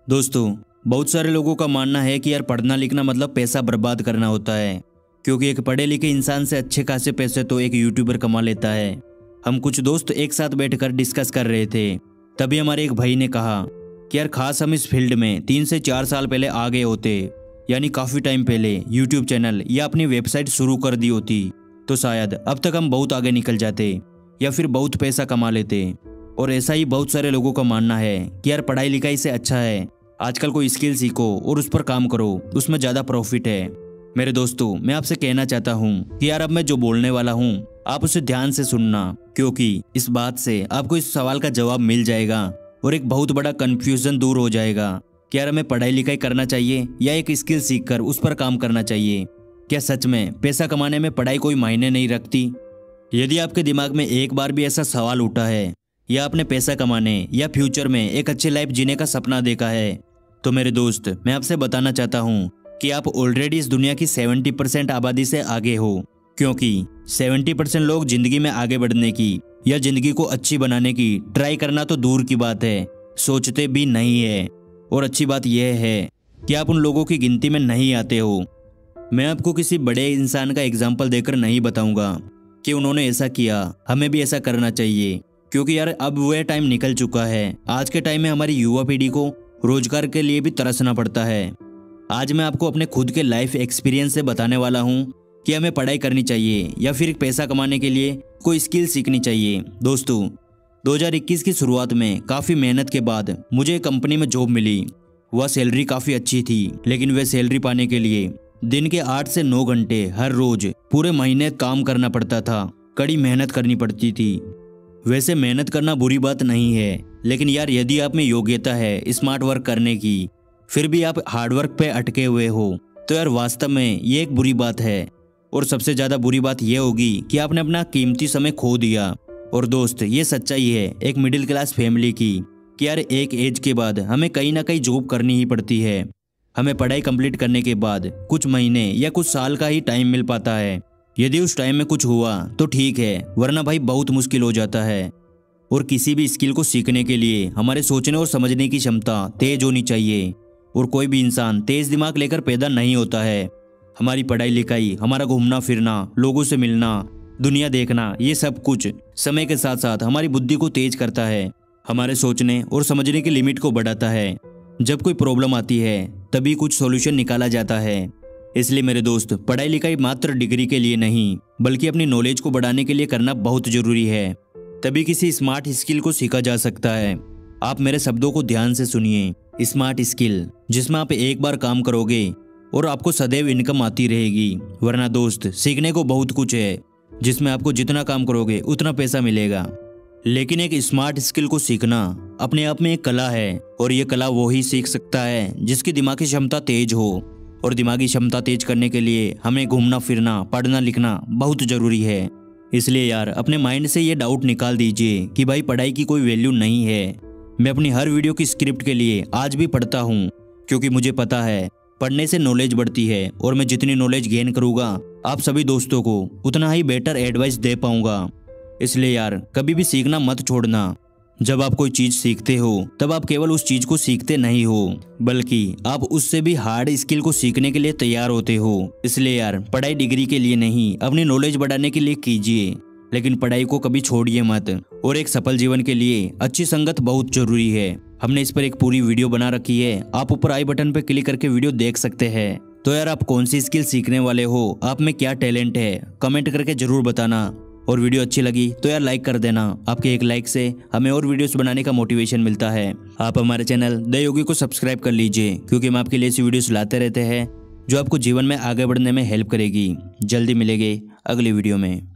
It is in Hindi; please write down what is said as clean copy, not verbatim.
दोस्तों, बहुत सारे लोगों का मानना है कि यार पढ़ना लिखना मतलब पैसा बर्बाद करना होता है, क्योंकि एक पढ़े लिखे इंसान से अच्छे खासे पैसे तो एक यूट्यूबर कमा लेता है। हम कुछ दोस्त एक साथ बैठकर डिस्कस कर रहे थे, तभी हमारे एक भाई ने कहा कि यार खास हम इस फील्ड में 3 से 4 साल पहले आ गए होते, यानी काफ़ी टाइम पहले यूट्यूब चैनल या अपनी वेबसाइट शुरू कर दी होती, तो शायद अब तक हम बहुत आगे निकल जाते या फिर बहुत पैसा कमा लेते। और ऐसा ही बहुत सारे लोगों का मानना है कि यार पढ़ाई लिखाई से अच्छा है आजकल कोई स्किल सीखो और उस पर काम करो, उसमें ज़्यादा प्रॉफिट है। मेरे दोस्तों, मैं आपसे कहना चाहता हूँ कि यार अब मैं जो बोलने वाला हूँ आप उसे ध्यान से सुनना, क्योंकि इस बात से आपको इस सवाल का जवाब मिल जाएगा और एक बहुत बड़ा कन्फ्यूजन दूर हो जाएगा कि यार हमें पढ़ाई लिखाई करना चाहिए या एक स्किल सीखकर उस पर काम करना चाहिए। क्या सच में पैसा कमाने में पढ़ाई कोई मायने नहीं रखती? यदि आपके दिमाग में एक बार भी ऐसा सवाल उठा है या आपने पैसा कमाने या फ्यूचर में एक अच्छी लाइफ जीने का सपना देखा है, तो मेरे दोस्त मैं आपसे बताना चाहता हूँ कि आप ऑलरेडी इस दुनिया की 70% आबादी से आगे हो, क्योंकि 70% लोग जिंदगी में आगे बढ़ने की या जिंदगी को अच्छी बनाने की ट्राई करना तो दूर की बात है, सोचते भी नहीं है। और अच्छी बात यह है कि आप उन लोगों की गिनती में नहीं आते हो। मैं आपको किसी बड़े इंसान का एग्जाम्पल देकर नहीं बताऊंगा कि उन्होंने ऐसा किया, हमें भी ऐसा करना चाहिए, क्योंकि यार अब वह टाइम निकल चुका है। आज के टाइम में हमारी युवा पीढ़ी को रोजगार के लिए भी तरसना पड़ता है। आज मैं आपको अपने खुद के लाइफ एक्सपीरियंस से बताने वाला हूँ कि हमें पढ़ाई करनी चाहिए या फिर पैसा कमाने के लिए कोई स्किल सीखनी चाहिए। दोस्तों, 2021 की शुरुआत में काफ़ी मेहनत के बाद मुझे एक कंपनी में जॉब मिली। वह सैलरी काफ़ी अच्छी थी, लेकिन वह सैलरी पाने के लिए दिन के 8 से 9 घंटे हर रोज पूरे महीने काम करना पड़ता था, कड़ी मेहनत करनी पड़ती थी। वैसे मेहनत करना बुरी बात नहीं है, लेकिन यार यदि आप में योग्यता है स्मार्ट वर्क करने की, फिर भी आप हार्ड वर्क पे अटके हुए हो, तो यार वास्तव में ये एक बुरी बात है। और सबसे ज़्यादा बुरी बात यह होगी कि आपने अपना कीमती समय खो दिया। और दोस्त, ये सच्चाई है एक मिडिल क्लास फैमिली की कि यार एक एज के बाद हमें कहीं ना कहीं जॉब करनी ही पड़ती है। हमें पढ़ाई कंप्लीट करने के बाद कुछ महीने या कुछ साल का ही टाइम मिल पाता है। यदि उस टाइम में कुछ हुआ तो ठीक है, वरना भाई बहुत मुश्किल हो जाता है। और किसी भी स्किल को सीखने के लिए हमारे सोचने और समझने की क्षमता तेज होनी चाहिए, और कोई भी इंसान तेज दिमाग लेकर पैदा नहीं होता है। हमारी पढ़ाई लिखाई, हमारा घूमना फिरना, लोगों से मिलना, दुनिया देखना, ये सब कुछ समय के साथ साथ हमारी बुद्धि को तेज करता है, हमारे सोचने और समझने की लिमिट को बढ़ाता है। जब कोई प्रॉब्लम आती है तभी कुछ सॉल्यूशन निकाला जाता है। इसलिए मेरे दोस्त, पढ़ाई लिखाई मात्र डिग्री के लिए नहीं, बल्कि अपनी नॉलेज को बढ़ाने के लिए करना बहुत जरूरी है। तभी किसी स्मार्ट स्किल को सीखा जा सकता है। आप मेरे शब्दों को ध्यान से सुनिए, स्मार्ट स्किल, जिसमें आप एक बार काम करोगे और आपको सदैव इनकम आती रहेगी। वरना दोस्त, सीखने को बहुत कुछ है, जिसमें आपको जितना काम करोगे उतना पैसा मिलेगा, लेकिन एक स्मार्ट स्किल को सीखना अपने आप में एक कला है। और ये कला वो ही सीख सकता है जिसकी दिमागी क्षमता तेज हो, और दिमागी क्षमता तेज करने के लिए हमें घूमना फिरना, पढ़ना लिखना बहुत ज़रूरी है। इसलिए यार अपने माइंड से ये डाउट निकाल दीजिए कि भाई पढ़ाई की कोई वैल्यू नहीं है। मैं अपनी हर वीडियो की स्क्रिप्ट के लिए आज भी पढ़ता हूँ, क्योंकि मुझे पता है पढ़ने से नॉलेज बढ़ती है, और मैं जितनी नॉलेज गेन करूँगा आप सभी दोस्तों को उतना ही बेटर एडवाइस दे पाऊँगा। इसलिए यार कभी भी सीखना मत छोड़ना। जब आप कोई चीज सीखते हो तब आप केवल उस चीज को सीखते नहीं हो, बल्कि आप उससे भी हार्ड स्किल को सीखने के लिए तैयार होते हो। इसलिए यार पढ़ाई डिग्री के लिए नहीं, अपनी नॉलेज बढ़ाने के लिए कीजिए, लेकिन पढ़ाई को कभी छोड़िए मत। और एक सफल जीवन के लिए अच्छी संगत बहुत जरूरी है। हमने इस पर एक पूरी वीडियो बना रखी है, आप ऊपर आई बटन पर क्लिक करके वीडियो देख सकते हैं। तो यार आप कौन सी स्किल सीखने वाले हो, आप में क्या टैलेंट है, कमेंट करके जरूर बताना। और वीडियो अच्छी लगी तो यार लाइक कर देना। आपके एक लाइक से हमें और वीडियोस बनाने का मोटिवेशन मिलता है। आप हमारे चैनल द योगी को सब्सक्राइब कर लीजिए, क्योंकि हम आपके लिए ऐसी वीडियोस लाते रहते हैं जो आपको जीवन में आगे बढ़ने में हेल्प करेगी। जल्दी मिलेंगे अगली वीडियो में।